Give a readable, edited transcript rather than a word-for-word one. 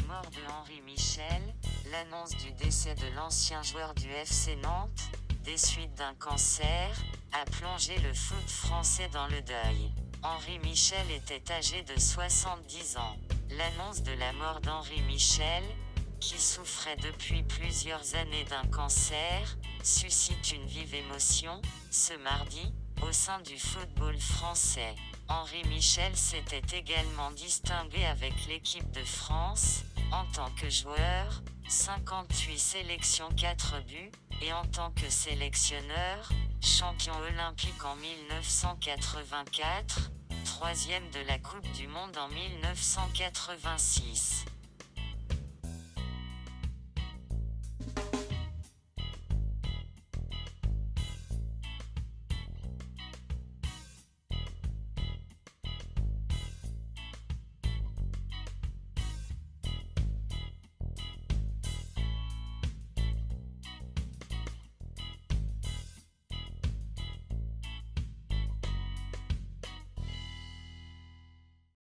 mort de Henri Michel, l'annonce du décès de l'ancien joueur du FC Nantes, des suites d'un cancer, a plongé le foot français dans le deuil. Henri Michel était âgé de 70 ans. L'annonce de la mort d'Henri Michel, qui souffrait depuis plusieurs années d'un cancer, suscite une vive émotion, ce mardi, au sein du football français. Henri Michel s'était également distingué avec l'équipe de France, en tant que joueur, 58 sélections 4 buts, et en tant que sélectionneur, champion olympique en 1984, troisième de la Coupe du Monde en 1986.